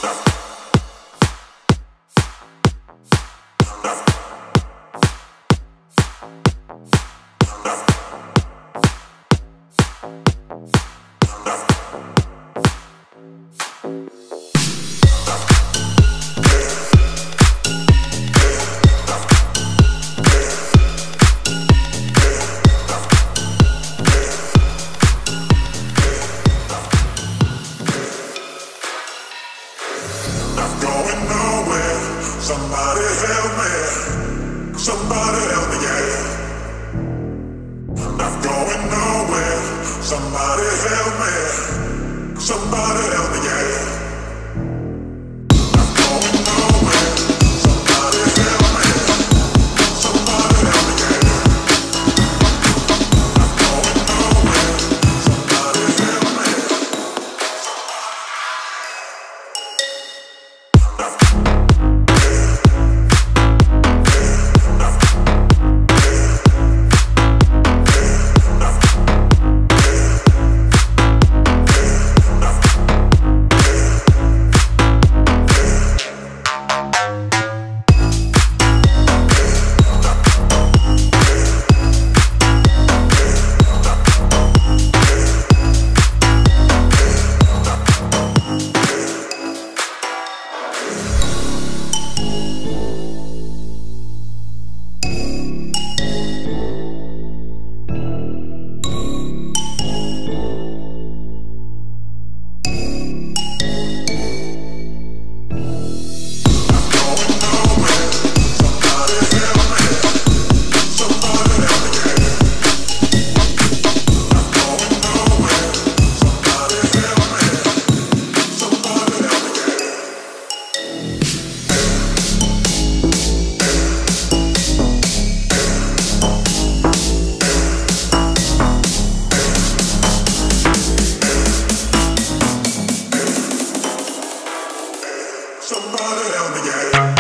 Somebody help me. Somebody help me, yeah. Not going nowhere. Somebody help me. Somebody help me, yeah. Not going nowhere. Somebody help me. Somebody help me, yeah. Not going nowhere. Somebody help me. Somebody help me, yeah.